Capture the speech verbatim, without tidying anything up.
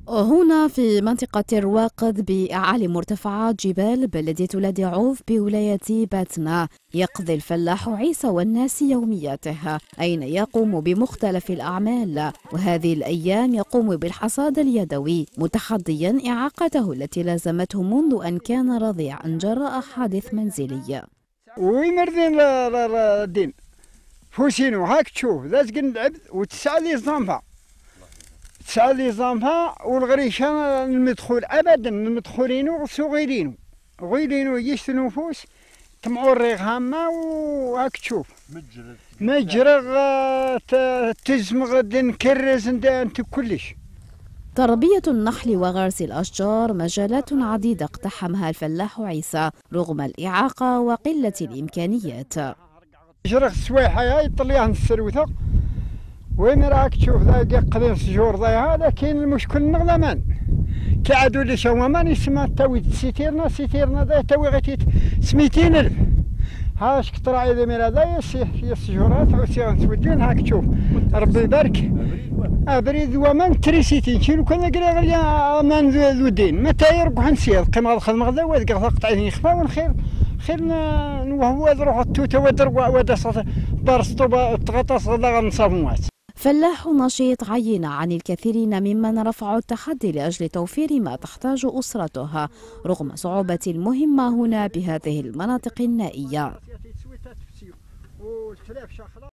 هنا في منطقة الرواقد بأعالي مرتفعات جبال بلدية ولاد عوف بولاية باتنا، يقضي الفلاح عيسى والناس يومياته، أين يقوم بمختلف الأعمال، وهذه الأيام يقوم بالحصاد اليدوي متحديا إعاقته التي لازمته منذ أن كان رضيعا جراء حادث منزلي. ويمرضين الدين فوسينو هاك تشوف ذات قن العبد وتسعى لي زنفة تسعى لي زنفة والغريشان المدخول أبدا المدخولين صغيرين غيرين يشتنو فوس تمعور ريغ هامة وهاك تشوف مجرغ تزمغ دين كرز انت كلش. تربية النحل وغرس الأشجار مجالات عديدة اقتحمها الفلاح عيسى رغم الإعاقة وقلة الإمكانيات. جرغ السويحة هاي طليها السروثة وين راك تشوف ذا قديم سجور ضيها، لكن المشكل نغلمان كعدو لي شوامان يسمى تاوي سيتيرنا سيتيرنا ذا تاوي غتيت سميتين ألف هاش كتراعي ذي ميلا ذا يسي السجورات وسيغن سودين هاك تشوف ربي يبارك أبريد ومن تريسيتين شنو كنا قريغ غير من ذو الدين متى يربح نسير قيمة الخدمة غدا وذكر قطعين يخفى ونخير خير وهو يروح التوته ودر ودر برسطو تغطس غدا غنصابوات. فلاح نشيط عين عن الكثيرين ممن رفعوا التحدي لأجل توفير ما تحتاج أسرتها رغم صعوبة المهمة هنا بهذه المناطق النائية.